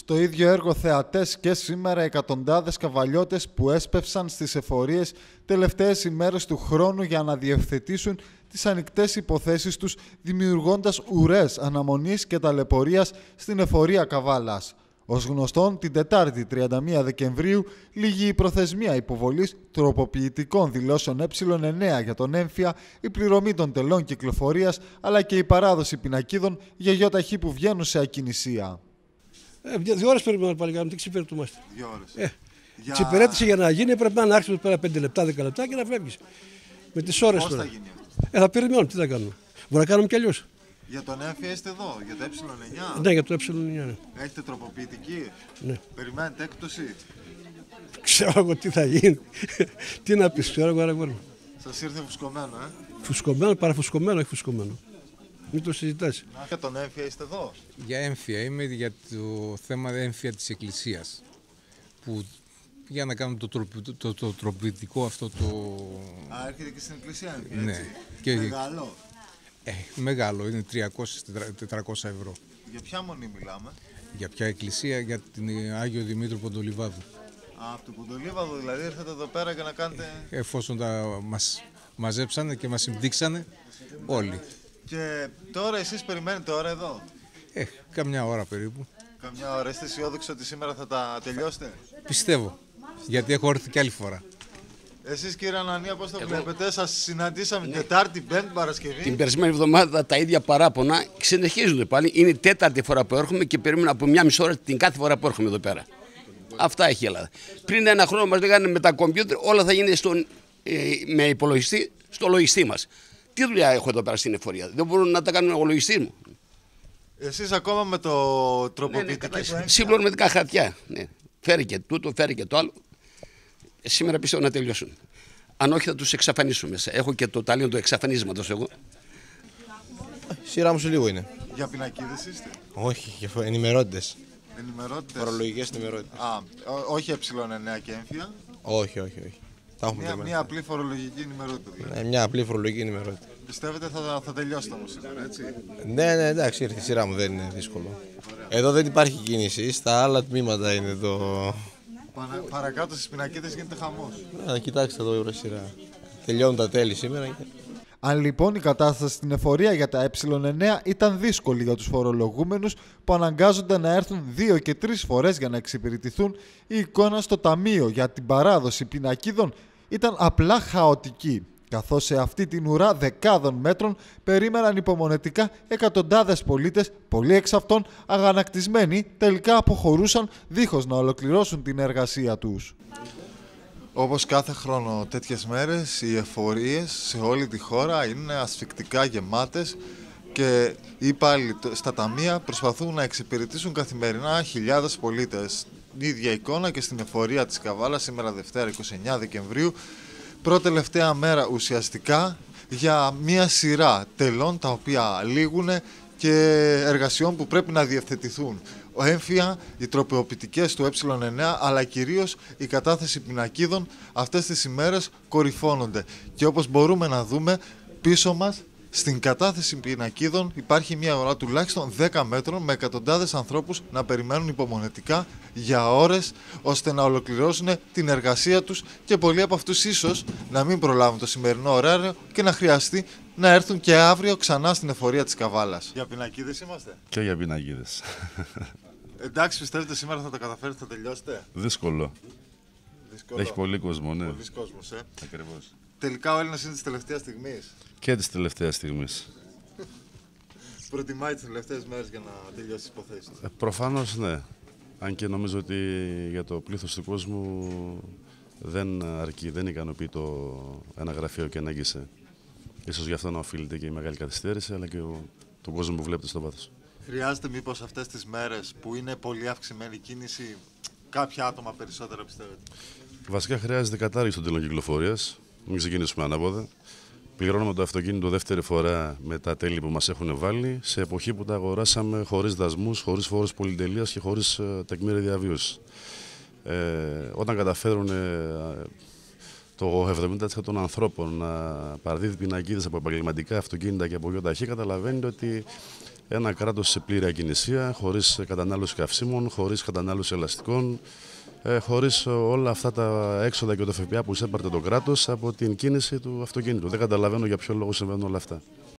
Στο ίδιο έργο θεατές και σήμερα εκατοντάδες καβαλιώτες που έσπευσαν στις εφορίες τελευταίες ημέρες του χρόνου για να διευθετήσουν τις ανοιχτές υποθέσεις τους, δημιουργώντας ουρές αναμονής και ταλαιπωρίας στην εφορία Καβάλας. Ως γνωστόν, την Τετάρτη 31 Δεκεμβρίου λήγει η προθεσμία υποβολής τροποποιητικών δηλώσεων Ε9 για τον έμφυα, η πληρωμή των τελών κυκλοφορίας, αλλά και η παράδοση πινακίδων για ΙΧ που βγαίνουν σε ακινησία. 2 ώρες περιμένουμε πάλι κάνουμε, τι ξυπηρετούμαστε. 2 ώρες. Εξυπηρέτηση για να γίνει πρέπει να άρχισε πέρα 5 λεπτά, 10 λεπτά και να φεύγεις. Με τις ώρες Πώς τώρα. θα γίνει αυτό? Θα περιμένουμε, τι θα κάνουμε. Μπορεί να κάνουμε κι αλλιώς. Για τον έμφυα είστε εδώ, για το Ε9. Ναι, για το Ε9. Ναι. Έχετε τροποποιητική. Ναι. Περιμένετε έκπτωση. Ξέρω εγώ τι θα γίνει. Τι να πεις, ξέρω εγώ αγόρι μου. Σας ήρθε φουσκωμένο, Φουσκωμένο, παραφουσκωμένο, όχι φουσκωμένο. Μην το συζητάς. Για τον έμφυα είστε εδώ. Για έμφυα είμαι, για το θέμα έμφυα της Εκκλησίας. Που για να κάνουμε το τροποποιητικό αυτό το... Α, έρχεται και στην εκκλησία έμφυα, Ναι. έτσι. Και... Μεγάλο. Μεγάλο, είναι 300-400 ευρώ. Για ποια μονή μιλάμε? Για ποια εκκλησία? Για την Άγιο Δημήτριο Ποντολιβάδου. Α, από το Ποντολίβαδο δηλαδή ήρθατε εδώ πέρα για να κάνετε... Εφόσον μας μαζέψανε και μας συμπτύξανε όλοι. Και τώρα εσείς περιμένετε ώρα εδώ? Καμιά ώρα περίπου. Καμιά ώρα, είστε αισιόδοξοι ότι σήμερα θα τα τελειώσετε? Πιστεύω, γιατί έχω έρθει κι άλλη φορά. Εσείς κύριε Ανανία πώς το βλέπετε? Σας συναντήσαμε Τετάρτη, Πέμπτη, Παρασκευή. Την περσμένη εβδομάδα τα ίδια παράπονα συνεχίζονται πάλι. Είναι η τέταρτη φορά που έρχομαι και περιμένω από 1,5 ώρα την κάθε φορά που έρχομαι εδώ πέρα. Αυτά έχει η Ελλάδα. Πριν 1 χρόνο μας λέγανε με τα κομπιούτερ όλα θα γίνει με υπολογιστή στο λογιστή μας. Τι δουλειά έχω εδώ πέρα στην εφορία? Δεν μπορούν να τα κάνουν ο λογιστής μου. Εσείς ακόμα με το τροποποιητικό συμπληρωματικά χαρτιά. Ναι. Φέρει και τούτο, φέρει και το άλλο. Σήμερα πιστεύω να τελειώσουν. Αν όχι θα τους εξαφανίσουν μέσα. Έχω και το ταλείο του εξαφανίσματος εγώ. Σειρά μου σε λίγο είναι. Για πινακίδες είστε? Όχι, για ενημερώτες. Ενημερώτες. Φορολογικές ενημερώτες. Α, όχι Ε9 και έμφυα. Όχι. Τα έχουμε Μια απλή φορολογική ενημερότητα δηλαδή. Ναι, μια απλή φορολογική ενημερότητα. Πιστεύετε θα τελειώσετε όμως σήμερα, έτσι? Ναι, εντάξει, ήρθε η σειρά μου, δεν είναι δύσκολο. Εδώ δεν υπάρχει κίνηση, στα άλλα τμήματα είναι το... Παρακάτω στις πινακίδες γίνεται χαμός. Κοιτάξτε εδώ η σειρά. Τελειώνουν τα τέλη σήμερα. Αν λοιπόν η κατάσταση στην εφορία για τα Ε9 ήταν δύσκολη για τους φορολογούμενους που αναγκάζονται να έρθουν 2 και 3 φορές για να εξυπηρετηθούν, η εικόνα στο ταμείο για την παράδοση πινακίδων ήταν απλά χαοτική, καθώς σε αυτή την ουρά δεκάδων μέτρων περίμεναν υπομονετικά εκατοντάδες πολίτες, πολλοί εξ αυτών αγανακτισμένοι τελικά αποχωρούσαν δίχως να ολοκληρώσουν την εργασία τους. Όπως κάθε χρόνο τέτοιες μέρες, οι εφορίες σε όλη τη χώρα είναι ασφικτικά γεμάτες και οι υπάλληλοι στα ταμεία προσπαθούν να εξυπηρετήσουν καθημερινά χιλιάδες πολίτες. Η ίδια εικόνα και στην εφορία της Καβάλας σήμερα Δευτέρα 29 Δεκεμβρίου, πρώτη-τελευταία μέρα ουσιαστικά για μια σειρά τελών τα οποία λήγουν και εργασιών που πρέπει να διευθετηθούν. Έμφυα, οι τροποποιητικές του Ε9 αλλά κυρίως η κατάθεση πινακίδων αυτές τις ημέρες κορυφώνονται. Και όπως μπορούμε να δούμε πίσω μας στην κατάθεση πινακίδων υπάρχει μια ουρά τουλάχιστον 10 μέτρων με εκατοντάδες ανθρώπους να περιμένουν υπομονετικά για ώρες ώστε να ολοκληρώσουν την εργασία τους και πολλοί από αυτούς ίσως να μην προλάβουν το σημερινό ωράριο και να χρειαστεί να έρθουν και αύριο ξανά στην εφορία της Καβάλας. Για πινακίδες είμαστε? Και για πινακίδες. Εντάξει, πιστεύετε σήμερα θα τα καταφέρετε, θα τελειώσετε? Δύσκολο. Έχει πολύ κόσμο, ναι. Πολλής κόσμος, Ακριβώς. Τελικά ο Έλληνας είναι της τελευταίας στιγμής. Και της τελευταίας στιγμής. Προτιμάει τις τελευταίες μέρες για να τελειώσει τις υποθέσεις του. Προφανώς ναι. Αν και νομίζω ότι για το πλήθος του κόσμου δεν αρκεί, δεν ικανοποιεί ένα γραφείο και ανάγκησε. Ίσως γι' αυτό να οφείλεται και η μεγάλη καθυστέρηση, αλλά και τον κόσμο που βλέπετε στο βάθος. Χρειάζεται μήπως αυτές τις μέρες που είναι πολύ αυξημένη κίνηση, κάποια άτομα περισσότερα πιστεύετε? Βασικά χρειάζεται κατάργηση των τελών κυκλοφορίας. Μην ξεκινήσουμε ανάποδα. Πληρώνουμε το αυτοκίνητο δεύτερη φορά με τα τέλη που μας έχουν βάλει, σε εποχή που τα αγοράσαμε χωρίς δασμούς, χωρίς φόρους πολυτελείας και χωρίς τεκμήρια διαβίωσης. Όταν καταφέρουν το 70% των ανθρώπων να παραδίδει πινακίδες από επαγγελματικά αυτοκίνητα και από ΙΧ, καταλαβαίνετε ότι ένα κράτος σε πλήρη ακινησία, χωρίς κατανάλωση καυσίμων, χωρίς κατανάλωση ελαστικών, χωρίς όλα αυτά τα έξοδα και το ΦΠΑ που εισέπαρτε το κράτος από την κίνηση του αυτοκίνητου. Δεν καταλαβαίνω για ποιο λόγο συμβαίνουν όλα αυτά.